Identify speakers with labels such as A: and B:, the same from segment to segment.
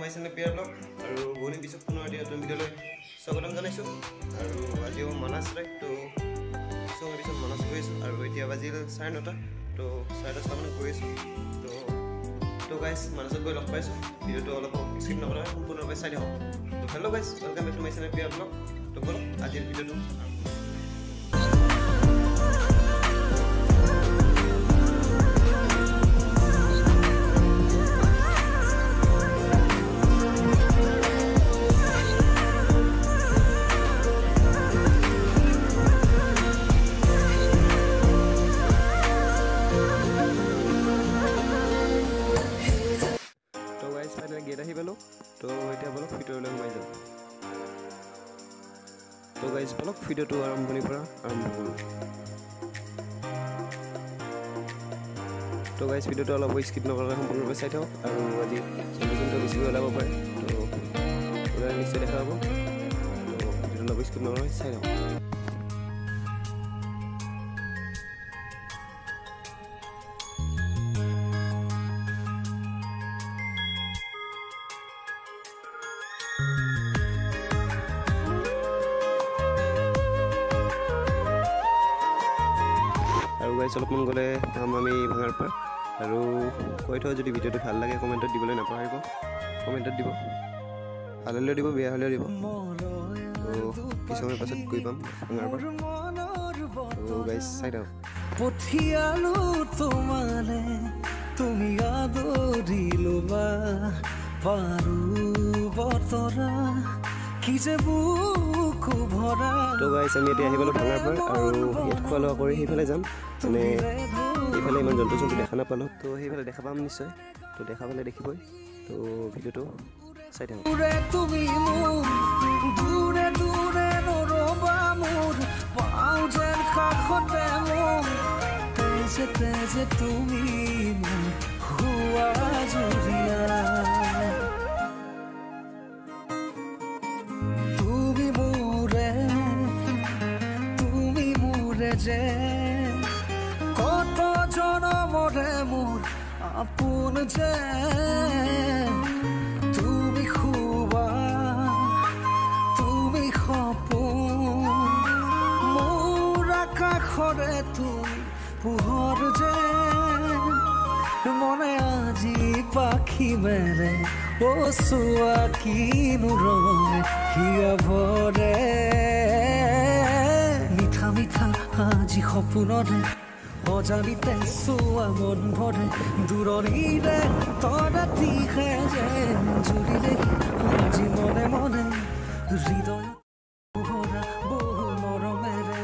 A: মাই channel পিয়াৰ blog আৰু বহুদিন পিছত পুনৰ এটি নতুন ভিডিঅ'লৈ স্বাগতম জনাইছোঁ আৰু আজিও মানাছ ৰাইড তো চঙৰ পিছত মানাছ গৈ আছোঁ আৰু এতিয়া বাজিল 9:30 তো 10:30 গৈ আছোঁ তো গাইজ মানাছত গৈ লগ পাইছোঁ ভিডিঅ'টো অলপ স্কিপ নকৰা সম্পূৰ্ণভাৱে চাই দিওঁ তো hello' guys welcome back to my channel পিয়াৰ ব্লগ তো ব'লক আজিৰ ভিডিঅ'টো গেট আহি পালোঁ তো এতিয়া বলক ভিডিঅ'লৈ সোমাই যাওঁ তো গাইজ বলক ভিডিঅ'টো আৰম্ভণিৰ পৰা আৰম্ভ কৰোঁ তো গাইজ ভিডিঅ'টো অলপ স্কিপ নকৰাকৈ সম্পূৰ্ণৰূপে চাই থাকক আৰু আজি যোনটো বেছিকৈ ওলাব পাৰে তো ওলাই নিশ্চয় দেখা পাব তো ভিডিঅ'টো অলপ স্কিপ নকৰাকৈ চাই থাকক আৰু গাইজ অলপমান গ'লে পাম আমি ভাঙাৰ পৰা আৰু কৈ থওঁ যদি ভিডিঅ'টো ভাল লাগে কমেণ্টত দিবলৈ নাপাহৰিব কমেণ্টত দিব ভাল হ'লেও দিব বেয়া হ'লেও দিব তো কিছুমান পাছত গৈ পাম ভাঙাৰ পৰা তো গাইজ চাই থাকক
B: পঠিয়ালো তোমালে তুমি আদৰি ল'বা পাৰো বতৰা কি যে বুকু ভৰা
A: তো গাইজ আমি এতিয়া আহি পালোঁ ভাঙাৰ পৰা আৰু ইয়াত খোৱা লোৱা কৰি সেইফালে যাম মানে এইফালে ইমান জন্তু জন্তু দেখা নাপালোঁ তো সেইফালে দেখা পাম নিশ্চয় তো দেখা পালে দেখিবই তো ভিডিঅ'টো চাই থাকক
B: তুমি মোৰ দূৰে দূৰে নৰবা মোৰ পাওঁ যেন কাষতে মোৰ তেজে তেজে তুমি মোৰ হোৱা জুৰিয়া যে কত জনমৰে মোৰ আপোন যে তুমি খুবা তুমি সপোন মোৰ আকাশৰে তুমি পোহৰ যে মনে আজি পাখি মেলে অ চোৱা কিনো ৰঙে হিয়া ভৰে মিঠা মিঠা আজি সপোনৰে অজানিতে চোৱা মন ভৰে দূৰণিৰে তৰাতিহে যেন জুৰিলে আজি মনে মনে হৃদয় ভৰা বহু মৰমেৰে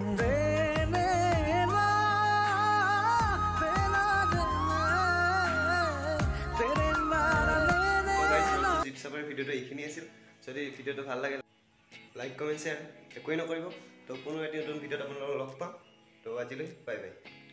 A: ভিডিঅ'টো এইখিনি আছিল যদি ভিডিঅ'টো ভাল লাগে লাইক কমেণ্ট শ্বেয়াৰ একোৱেই নকৰিব তো পুনৰ এটি নতুন ভিডিঅ'ত আপোনালোকক লগ পাম তো আজিলৈ বাই বাই